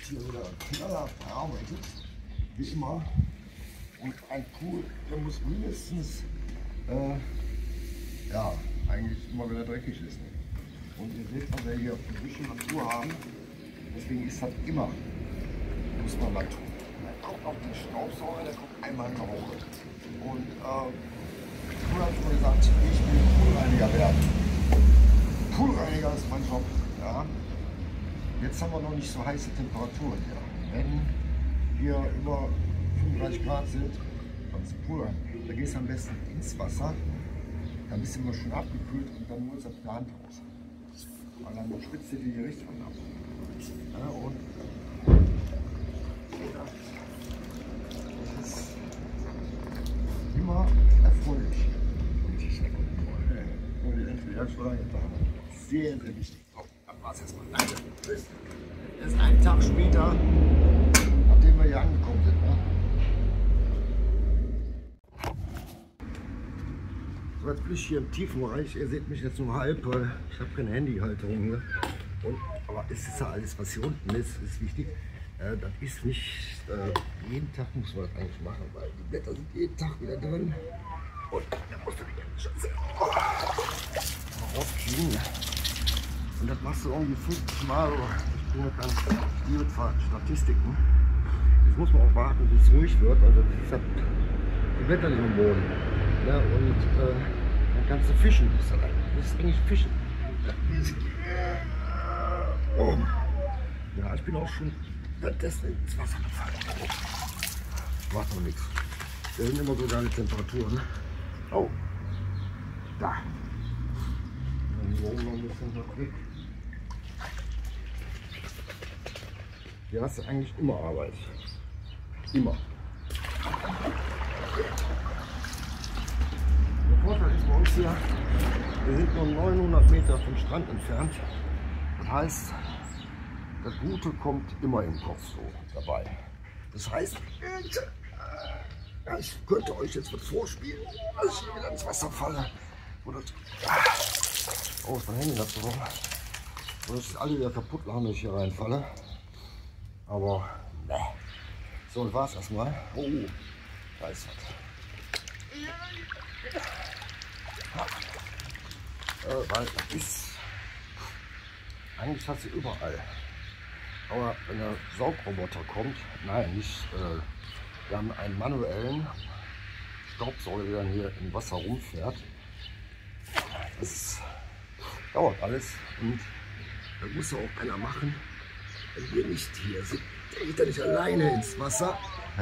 hier wieder knallhart verarbeitet, wie immer. Und ein Pool, der muss mindestens, ja, eigentlich immer wieder dreckig ist. Und ihr seht, was wir hier auf der frischen Natur haben. Deswegen ist das immer, muss man mal tun. Dann kommt auch die Staubsauger, der kommt einmal in der Woche. Und früher habe ich mal gesagt, ich will Poolreiniger werden. Poolreiniger ist mein Job. Ja. Jetzt haben wir noch nicht so heiße Temperaturen hier. Wenn hier über 35 Grad sind, dann ist Pool. Da gehst du am besten ins Wasser, dann bist du immer schön abgekühlt und dann holst du auf der Hand raus. Weil dann spitzt dir die Richtung ab. Ja, und das ist immer erfreulich. Und die entweder schon lange da. Sehr, sehr wichtig. So, dann war es erstmal. Danke. Tschüss. Erst einen Tag später, nachdem wir hier angekommen sind. Ne? So, jetzt bin ich hier im Tiefenbereich. Ihr seht mich jetzt nur halb, weil ich habe keine Handyhalterung hier. Aber es ist ja alles, was hier unten ist wichtig. Das ist nicht, jeden Tag muss man das eigentlich machen, weil die Blätter sind jeden Tag wieder drin. Und da musst du die ganze Scheiße rauskriegen. Und das machst du irgendwie 50 Mal. Ich liebe zwar Statistiken. Jetzt muss man auch warten, bis es ruhig wird. Also das ist halt die Blätter nicht am Boden. Ja, und dann kannst du fischen. Das ist eigentlich Fischen. Oh. Ja, ich bin auch schon währenddessen ins Wasser gefallen. Macht doch nichts. Das sind immer so geile Temperaturen. Oh, da. Dann hier oben noch ein bisschen noch weg. Hier hast du eigentlich immer Arbeit. Immer. Der Vorteil ist bei uns hier, wir sind nur 900 Meter vom Strand entfernt. Das heißt, das Gute kommt immer im Kopf so dabei. Das heißt, ich könnte euch jetzt was vorspielen, dass ich hier wieder ins Wasser falle. Oder oh, ist mein Handy dazu. Oder dass alle wieder kaputt lachen, wenn ich hier reinfalle. Aber ne. So, das war's erstmal. Oh, da ist was. Weil das ist. Eigentlich hat sie überall. Aber wenn der Saugroboter kommt, nein, nicht. Wir haben einen manuellen Staubsauger, der dann hier im Wasser rumfährt. Das dauert alles und das muss ja auch einer machen, wenn wir nicht hier sind. Der geht ja nicht alleine ins Wasser.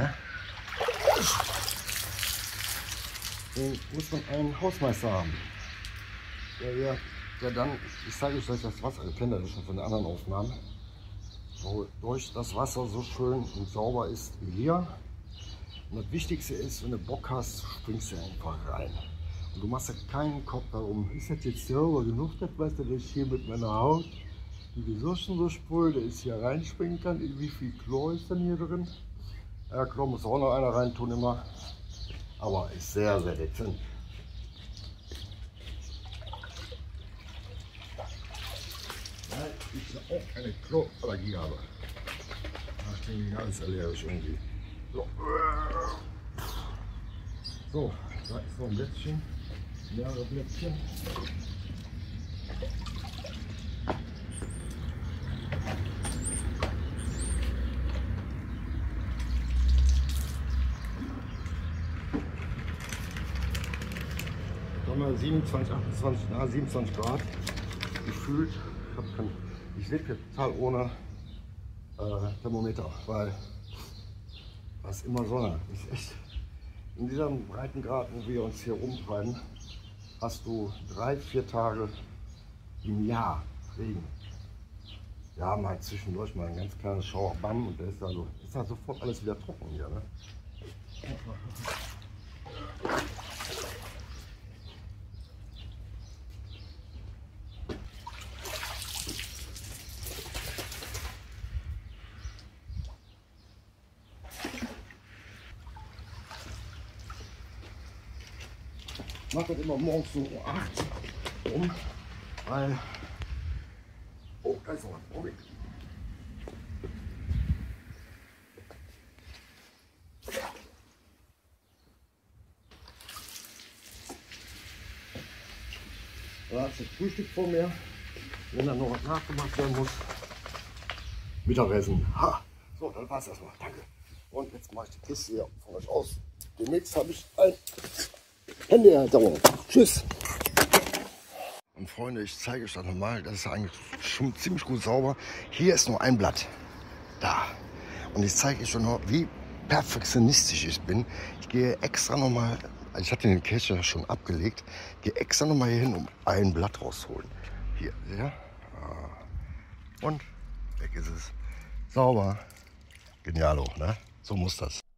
Dann muss man einen Hausmeister haben, der dann, ich zeige euch das Wasser, ihr kennt das schon von den anderen Aufnahmen, wo durch das Wasser so schön und sauber ist wie hier. Und das Wichtigste ist, wenn du Bock hast, springst du einfach rein. Und du machst ja keinen Kopf darum, ist das jetzt sauber genug, das Wasser, das ich hier mit meiner Haut, die so schon so sprühe, dass ich hier reinspringen kann. Wie viel Chlor ist denn hier drin? Ja, Chlor muss auch noch einer reintun immer. Aber ist sehr, sehr dezent. Weil ich ja auch eine Chlorallergie habe. Ich bin ganz allergisch irgendwie. So, da ist noch ein Blättchen, mehrere Blättchen. Da haben wir 27, 28, 27 Grad gefühlt. Ich lebe hier total ohne Thermometer, weil das ist immer Sonne. Das ist echt. In diesem Breitengrad, wo wir uns hier rumtreiben, hast du 3-4 Tage im Jahr Regen. Wir haben halt zwischendurch mal ein ganz kleines Schauer, bam, und da ist dann sofort alles wieder trocken hier. Ne? Ich mache das immer morgens so um 8 rum, weil. Oh, da ist noch was. Da ist das Frühstück vor mir. Wenn dann noch was nachgemacht werden muss. Mittagessen. Ha! So, dann war's erstmal. Danke. Und jetzt mache ich die Kiste hier von euch aus. Demnächst habe ich ein Handyhalterung. Tschüss. Und Freunde, ich zeige euch das nochmal. Das ist eigentlich schon ziemlich gut sauber. Hier ist nur ein Blatt. Da. Und ich zeige euch schon noch, wie perfektionistisch ich bin. Ich gehe extra nochmal, also ich hatte den Kescher schon abgelegt, gehe extra nochmal hier hin, um ein Blatt rauszuholen. Hier, ja. Und weg ist es. Sauber. Genialo, ne? So muss das.